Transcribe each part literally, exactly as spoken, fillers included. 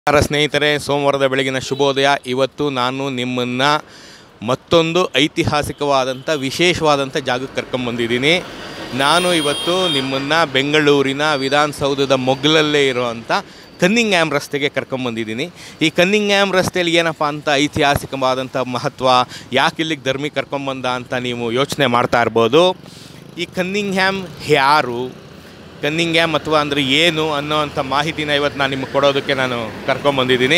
ನಮಸ್ಕಾರ ಸ್ನೇಹಿತರೆ, ಸೋಮವಾರದ ಬೆಳಗಿನ ಶುಭೋದಯ. ಇವತ್ತು ನಾನು ನಿಮ್ಮನ್ನು ಮತ್ತೊಂದು ಐತಿಹಾಸಿಕವಾದಂಥ ವಿಶೇಷವಾದಂಥ ಜಾಗಕ್ಕೆ ಕರ್ಕೊಂಬಂದಿದ್ದೀನಿ. ನಾನು ಇವತ್ತು ನಿಮ್ಮನ್ನು ಬೆಂಗಳೂರಿನ ವಿಧಾನಸೌಧದ ಮೊಗ್ಲಲ್ಲೇ ಇರುವಂಥ ಕನ್ನಿಂಗ್ಹ್ಯಾಮ್ ರಸ್ತೆಗೆ ಕರ್ಕೊಂಬಂದಿದ್ದೀನಿ. ಈ ಕನ್ನಿಂಗ್ಹ್ಯಾಮ್ ರಸ್ತೆಯಲ್ಲಿ ಏನಪ್ಪ ಅಂತ ಐತಿಹಾಸಿಕವಾದಂಥ ಮಹತ್ವ, ಯಾಕೆ ಇಲ್ಲಿಗೆ ಧರ್ಮಿ ಕರ್ಕೊಂಬಂದ ಅಂತ ನೀವು ಯೋಚನೆ ಮಾಡ್ತಾ ಇರ್ಬೋದು. ಈ ಕನ್ನಿಂಗ್ಹ್ಯಾಮ್ ಯಾರು, ಕನ್ನಿಂಗ್ಹ್ಯಾಮ್ ಅಥವಾ ಅಂದರೆ ಏನು ಅನ್ನೋವಂಥ ಮಾಹಿತಿನ ಇವತ್ತು ನಾನು ನಿಮಗೆ ಕೊಡೋದಕ್ಕೆ ನಾನು ಕರ್ಕೊಂಬಂದಿದ್ದೀನಿ.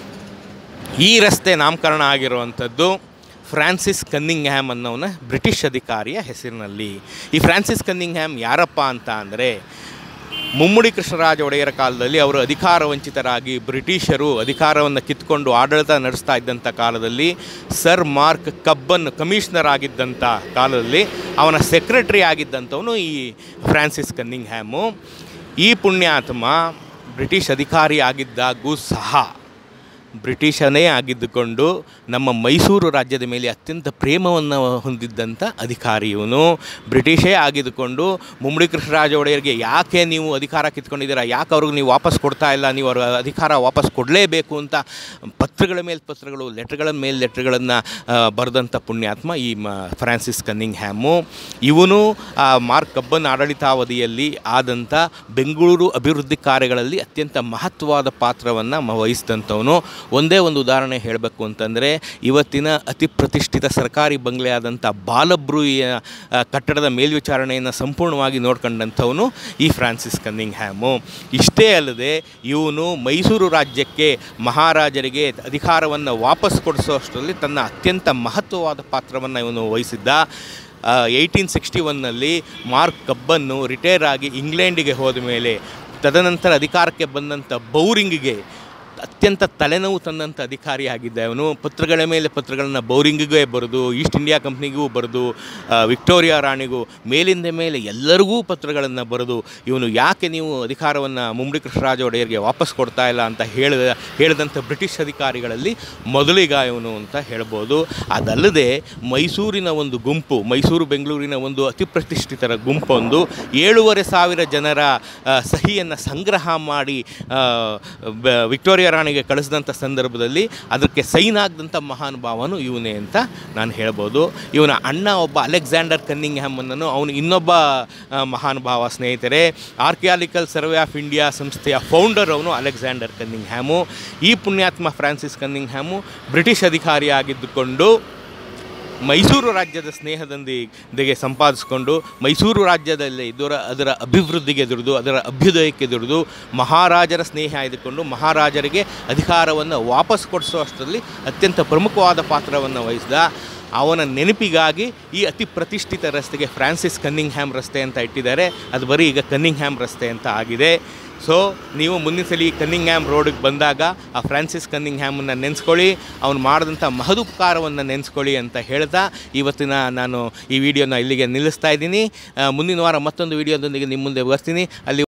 ಈ ರಸ್ತೆ ನಾಮಕರಣ ಆಗಿರುವಂಥದ್ದು ಫ್ರಾನ್ಸಿಸ್ ಕನ್ನಿಂಗ್ಹ್ಯಾಮ್ ಅನ್ನೋನ ಬ್ರಿಟಿಷ್ ಅಧಿಕಾರಿಯ ಹೆಸರಿನಲ್ಲಿ. ಈ ಫ್ರಾನ್ಸಿಸ್ ಕನ್ನಿಂಗ್ಹ್ಯಾಮ್ ಯಾರಪ್ಪ ಅಂತ ಅಂದರೆ, ಮುಮ್ಮಡಿ ಕೃಷ್ಣರಾಜ ಒಡೆಯರ ಕಾಲದಲ್ಲಿ ಅವರು ಅಧಿಕಾರ ವಂಚಿತರಾಗಿ ಬ್ರಿಟಿಷರು ಅಧಿಕಾರವನ್ನು ಕಿತ್ಕೊಂಡು ಆಡಳಿತ ನಡೆಸ್ತಾ ಇದ್ದಂಥ ಕಾಲದಲ್ಲಿ ಸರ್ ಮಾರ್ಕ್ ಕಬ್ಬನ್ ಕಮಿಷನರ್ ಆಗಿದ್ದಂಥ ಕಾಲದಲ್ಲಿ ಅವನ ಸೆಕ್ರೆಟರಿ ಆಗಿದ್ದಂಥವನು ಈ ಫ್ರಾನ್ಸಿಸ್ ಕನ್ನಿಂಗ್ಹ್ಯಾಮು. ಈ ಪುಣ್ಯಾತ್ಮ ಬ್ರಿಟಿಷ್ ಅಧಿಕಾರಿ ಆಗಿದ್ದಾಗೂ ಸಹ ಬ್ರಿಟಿಷನೇ ಆಗಿದ್ದುಕೊಂಡು ನಮ್ಮ ಮೈಸೂರು ರಾಜ್ಯದ ಮೇಲೆ ಅತ್ಯಂತ ಪ್ರೇಮವನ್ನು ಹೊಂದಿದ್ದಂಥ ಅಧಿಕಾರಿ ಇವನು. ಬ್ರಿಟಿಷೇ ಆಗಿದ್ದುಕೊಂಡು ಮುಮ್ಮಡಿ ಕೃಷ್ಣರಾಜ ಒಡೆಯರಿಗೆ ಯಾಕೆ ನೀವು ಅಧಿಕಾರ ಕಿತ್ಕೊಂಡಿದ್ದೀರಾ, ಯಾಕೆ ಅವ್ರಿಗೆ ನೀವು ವಾಪಸ್ ಕೊಡ್ತಾ ಇಲ್ಲ, ನೀವು ಅವ್ರ ಅಧಿಕಾರ ವಾಪಸ್ ಕೊಡಲೇಬೇಕು ಅಂತ ಪತ್ರಗಳ ಮೇಲೆ ಪತ್ರಗಳು, ಲೆಟ್ರ್ಗಳ ಮೇಲೆ ಲೆಟ್ರ್ಗಳನ್ನು ಬರೆದಂಥ ಪುಣ್ಯಾತ್ಮ ಈ ಮ ಫ್ರಾನ್ಸಿಸ್ ಕನ್ನಿಂಗ್ಹ್ಯಾಮು. ಇವನು ಮಾರ್ಕ್ ಕಬ್ಬನ್ ಆಡಳಿತಾವಧಿಯಲ್ಲಿ ಆದಂಥ ಬೆಂಗಳೂರು ಅಭಿವೃದ್ಧಿ ಕಾರ್ಯಗಳಲ್ಲಿ ಅತ್ಯಂತ ಮಹತ್ವವಾದ ಪಾತ್ರವನ್ನು ವಹಿಸಿದಂಥವನು. ಒಂದೇ ಒಂದು ಉದಾಹರಣೆ ಹೇಳಬೇಕು ಅಂತಂದರೆ, ಇವತ್ತಿನ ಅತಿ ಪ್ರತಿಷ್ಠಿತ ಸರ್ಕಾರಿ ಬಂಗ್ಲೆ ಆದಂಥ ಬಾಲಬ್ರೂಯಿಯ ಕಟ್ಟಡದ ಮೇಲ್ವಿಚಾರಣೆಯನ್ನು ಸಂಪೂರ್ಣವಾಗಿ ನೋಡ್ಕೊಂಡಂಥವನು ಈ ಫ್ರಾನ್ಸಿಸ್ ಕನ್ನಿಂಗ್ಹ್ಯಾಮು. ಇಷ್ಟೇ ಅಲ್ಲದೆ ಇವನು ಮೈಸೂರು ರಾಜ್ಯಕ್ಕೆ ಮಹಾರಾಜರಿಗೆ ಅಧಿಕಾರವನ್ನು ವಾಪಸ್ ಕೊಡಿಸೋಷ್ಟರಲ್ಲಿ ತನ್ನ ಅತ್ಯಂತ ಮಹತ್ವವಾದ ಪಾತ್ರವನ್ನು ಇವನು ವಹಿಸಿದ್ದ. ಏಯ್ಟೀನ್ ಸಿಕ್ಸ್ಟಿ ಒನ್ನಲ್ಲಿ ಮಾರ್ಕ್ ಕಬ್ಬನ್ನು ರಿಟೈರ್ ಆಗಿ ಇಂಗ್ಲೆಂಡಿಗೆ ಹೋದ ಮೇಲೆ ತದನಂತರ ಅಧಿಕಾರಕ್ಕೆ ಬಂದಂಥ ಬೌರಿಂಗಿಗೆ ಅತ್ಯಂತ ತಲೆನೋವು ತಂದಂಥ ಅಧಿಕಾರಿ ಆಗಿದ್ದ ಅವನು. ಪತ್ರಗಳ ಮೇಲೆ ಪತ್ರಗಳನ್ನು ಬೌರಿಂಗಿಗೆ ಬರೆದು, ಈಸ್ಟ್ ಇಂಡಿಯಾ ಕಂಪ್ನಿಗೂ ಬರೆದು, ವಿಕ್ಟೋರಿಯಾ ರಾಣಿಗೂ ಮೇಲಿಂದ ಮೇಲೆ ಎಲ್ಲರಿಗೂ ಪತ್ರಗಳನ್ನು ಬರೆದು ಇವನು ಯಾಕೆ ನೀವು ಅಧಿಕಾರವನ್ನು ಮುಮ್ಮಡಿ ಕೃಷ್ಣರಾಜ ಒಡೆಯರಿಗೆ ವಾಪಸ್ ಕೊಡ್ತಾ ಇಲ್ಲ ಅಂತ ಹೇಳಿದ ಹೇಳಿದಂಥ ಬ್ರಿಟಿಷ್ ಅಧಿಕಾರಿಗಳಲ್ಲಿ ಮೊದಲಿಗ ಇವನು ಅಂತ ಹೇಳ್ಬೋದು. ಅದಲ್ಲದೆ ಮೈಸೂರಿನ ಒಂದು ಗುಂಪು, ಮೈಸೂರು ಬೆಂಗಳೂರಿನ ಒಂದು ಅತಿ ಪ್ರತಿಷ್ಠಿತರ ಗುಂಪೊಂದು ಏಳೂವರೆ ಸಾವಿರ ಜನರ ಸಹಿಯನ್ನು ಸಂಗ್ರಹ ಮಾಡಿ ವಿಕ್ಟೋರಿಯಾ ರಾಣಿಗೆ ಕಳಿಸಿದಂಥ ಸಂದರ್ಭದಲ್ಲಿ ಅದಕ್ಕೆ ಸೈನ್ ಆಗದಂಥ ಮಹಾನುಭಾವನು ಇವನೇ ಅಂತ ನಾನು ಹೇಳ್ಬೋದು. ಇವನ ಅಣ್ಣ ಒಬ್ಬ ಅಲೆಕ್ಸಾಂಡರ್ ಕನ್ನಿಂಗ್ಹ್ಯಾಮನ್ನು, ಅವನು ಇನ್ನೊಬ್ಬ ಮಹಾನುಭಾವ ಸ್ನೇಹಿತರೆ. ಆರ್ಕಿಯಾಲಿಕಲ್ ಸರ್ವೆ ಆಫ್ ಇಂಡಿಯಾ ಸಂಸ್ಥೆಯ ಫೌಂಡರ್ ಅವನು ಅಲೆಕ್ಸಾಂಡರ್ ಕನ್ನಿಂಗ್ಹ್ಯಾಮು. ಈ ಪುಣ್ಯಾತ್ಮ ಫ್ರಾನ್ಸಿಸ್ ಕನ್ನಿಂಗ್ಹ್ಯಾಮು ಬ್ರಿಟಿಷ್ ಅಧಿಕಾರಿಯಾಗಿದ್ದುಕೊಂಡು ಮೈಸೂರು ರಾಜ್ಯದ ಸ್ನೇಹದೊಂದಿಗೆ ಸಂಪಾದಿಸಿಕೊಂಡು ಮೈಸೂರು ರಾಜ್ಯದಲ್ಲಿ ಇದರ ಅದರ ಅಭಿವೃದ್ಧಿಗೆ ದುಡಿದು, ಅದರ ಅಭ್ಯುದಯಕ್ಕೆ ದುಡಿದು ಮಹಾರಾಜರ ಸ್ನೇಹ ಆಯ್ದುಕೊಂಡು ಮಹಾರಾಜರಿಗೆ ಅಧಿಕಾರವನ್ನು ವಾಪಸ್ ಕೊಡಿಸೋ ಅಷ್ಟರಲ್ಲಿ ಅತ್ಯಂತ ಪ್ರಮುಖವಾದ ಪಾತ್ರವನ್ನು ವಹಿಸಿದ. ಅವನ ನೆನಪಿಗಾಗಿ ಈ ಅತಿ ಪ್ರತಿಷ್ಠಿತ ರಸ್ತೆಗೆ ಫ್ರಾನ್ಸಿಸ್ ಕನ್ನಿಂಗ್ಹ್ಯಾಮ್ ರಸ್ತೆ ಅಂತ ಇಟ್ಟಿದ್ದಾರೆ. ಅದು ಬರೀ ಈಗ ಕನ್ನಿಂಗ್ಹ್ಯಾಮ್ ರಸ್ತೆ ಅಂತ ಆಗಿದೆ. ಸೊ ನೀವು ಮುಂದಿನ ಸಲ ಕನ್ನಿಂಗ್ಹ್ಯಾಮ್ ರೋಡಿಗೆ ಬಂದಾಗ ಆ ಫ್ರಾನ್ಸಿಸ್ ಕನ್ನಿಂಗ್ಹ್ಯಾಮನ್ನು ನೆನೆಸ್ಕೊಳ್ಳಿ, ಅವನು ಮಾಡಿದಂಥ ಮಹದುಪಕಾರವನ್ನು ನೆನೆಸ್ಕೊಳ್ಳಿ ಅಂತ ಹೇಳ್ತಾ ಇವತ್ತಿನ ನಾನು ಈ ವಿಡಿಯೋನ ಇಲ್ಲಿಗೆ ನಿಲ್ಲಿಸ್ತಾ ಇದ್ದೀನಿ. ಮುಂದಿನ ವಾರ ಮತ್ತೊಂದು ವಿಡಿಯೋದೊಂದಿಗೆ ನಿಮ್ಮ ಮುಂದೆ ಬರ್ತೀನಿ. ಅಲ್ಲಿ